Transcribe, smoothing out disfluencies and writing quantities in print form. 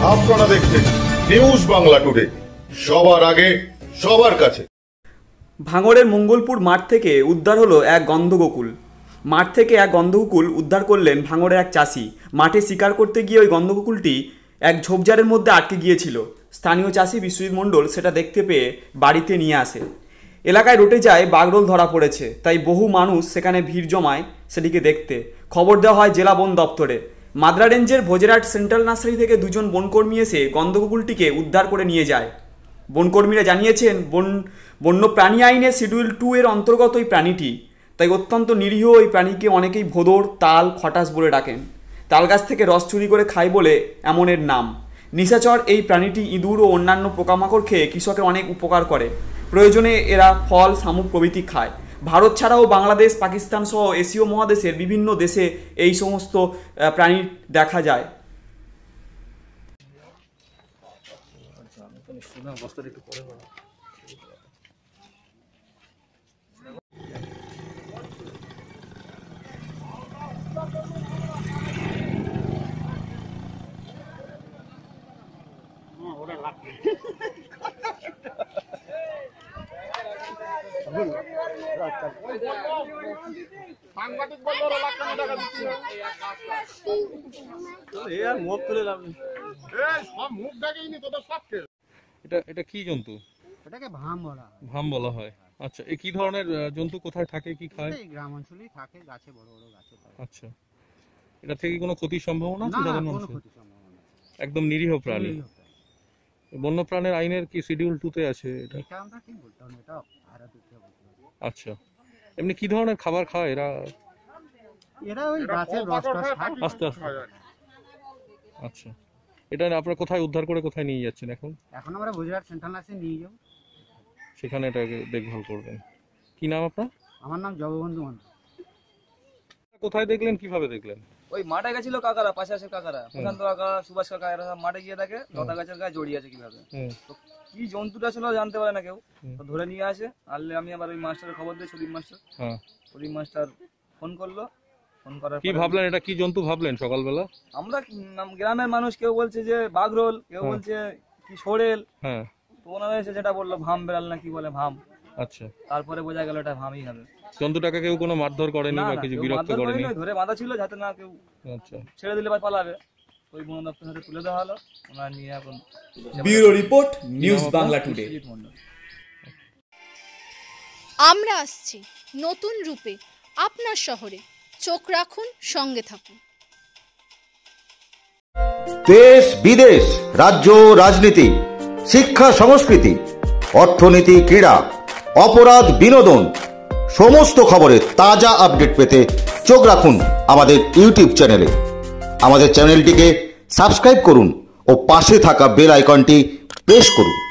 আপনারা দেখছেন news Bangla today, সবার আগে সবার কাছে। ভাঙড়ের মঙ্গলপুর মাঠ থেকে উদ্ধার হলো এক গন্ধগোকুল। মাঠ থেকে এক গন্ধগোকুল উদ্ধার করলেন ভাঙড়ের এক চাষি। মাঠে শিকার করতে গিয়ে ওই গন্ধগোকুলটি এক ঝোপঝাড়ের মধ্যে আটকে গিয়েছিল। স্থানীয় চাষি বিশ্বজিৎ মণ্ডল সেটা দেখতে পেয়ে বাড়িতে নিয়ে আসে। এলাকায় রটে যায় বাগরোল ধরা পড়েছে, তাই বহু মানুষ সেখানে ভিড় জমায় সেটিকে দেখতে। খবর দেওয়া হয় জেলা বন দপ্তরে। মাদ্রা রেঞ্জের ভোজেরহাট সেন্ট্রাল নার্সারি থেকে দুজন বনকর্মী এসে গন্ধগোকুলটিকে উদ্ধার করে নিয়ে যায়। বনকর্মীরা জানিয়েছেন বন্য প্রাণী আইনের শিডিউল 2 এর অন্তর্গত এই প্রাণীটি, তাই অত্যন্ত নিরীহ এই প্রাণীকে অনেকেই ভোদর, তাল, খটাস বলে ডাকেন। তাল গাছ থেকে রস চুরি করে খায় বলে এমন এর নাম। নিশাচর এই প্রাণীটি ইঁদুর ও অন্যান্য পোকামাকড় খেয়ে কৃষকের অনেক উপকার করে। প্রয়োজনে এরা ফল, শামুক প্রভৃতি খায়। ভারত ছাড়াও বাংলাদেশ, পাকিস্তান সহ এশীয় মহাদেশের বিভিন্ন দেশে এই সমস্ত প্রাণী দেখা যায়। এটা কি জন্তু? এটাকে ভাম বলা হয়। ভাম বলা হয়। আচ্ছা, এই কি ধরনের জন্তু, কোথায় থাকে, কি খায়? এই গ্রাম অঞ্চলেই থাকে, গাছে, বড় বড় গাছে থাকে। আচ্ছা, এটা থেকে কোনো ক্ষতির সম্ভাবনা আছে? না, কোনো ক্ষতির সম্ভাবনা নেই। একদম নিরীহ প্রাণী। বন্য প্রাণীর আইনের কি শিডিউল 2 তে আছে এটা? এটা আমরা ঠিক বলতে হবে, এটা আরা দিতে হবে। আচ্ছা, এমনি কি ধরনের খাবার খায় এরা? এরা ওই গাছের রস খায় আস্তে আস্তে। আচ্ছা, এটা আপনারা কোথায় উদ্ধার করে কোথায় নিয়ে যাচ্ছেন এখন? এখন আমরা ভোজেরহাট সেন্ট্রাল নার্সারি নিয়ে যাব, সেখানে এটাকে দেখভাল করবেন। কি নাম আপনার? আমার নাম জগবন্ধু মন্ডল। কোথায় দেখলেন, কিভাবে দেখলেন? ওই মাঠে গেছিল কাকারা, পাশে আছে কাকারা, প্রশান্ত কাকা, সুভাষ কাকা, এরা সব মাঠে গিয়ে দেখে লতা গাছের গায়ে জড়িয়ে আছে কিভাবে। তো কি জন্তুটা ছিল জানতে পারে না কেউ, তো ধরে নিয়ে আসে। আনলে আমি আবার ওই মাস্টারের খবর দিই, Sudip master. Sudip master phone করলো। ফোন করার কি ভাবলেন, এটা কি জন্তু ভাবলেন সকালবেলা? আমরা গ্রামের মানুষ, কেউ বলছে যে বাগরোল, কেউ বলছে কি সরেল। তো ওনারা এসে যেটা বললো ভাম বেড়াল না কি বলে ভাম। আচ্ছা, তারপরে বোঝা গেল এটা ভামই হবে। জন্তুটাকে কেউ কোনো মারধর করেনি বা কিছু বিরক্ত করেনি? ধরে বাঁধা ছিল যাতে না কেউ ছেড়ে দিলে বা পালাবে। ওই বন দপ্তর হাতে তুলে দেওয়া হলো, ওনারা নিয়ে এখন। Bureau report, news Bangla today. আমরা আসছি নতুন রূপে আপনার শহরে, চোখ রাখুন, সঙ্গে থাকুন। দেশ বিদেশ, রাজ্য রাজনীতি, শিক্ষা সংস্কৃতি, অর্থনীতি, ক্রীড়া, অপরাধ, বিনোদন, সমস্ত খবরের তাজা আপডেট পেতে চোখ রাখুন আমাদের ইউটিউব চ্যানেলে। আমাদের চ্যানেলটিকে সাবস্ক্রাইব করুন ও পাশে থাকা বেল আইকনটি প্রেস করুন।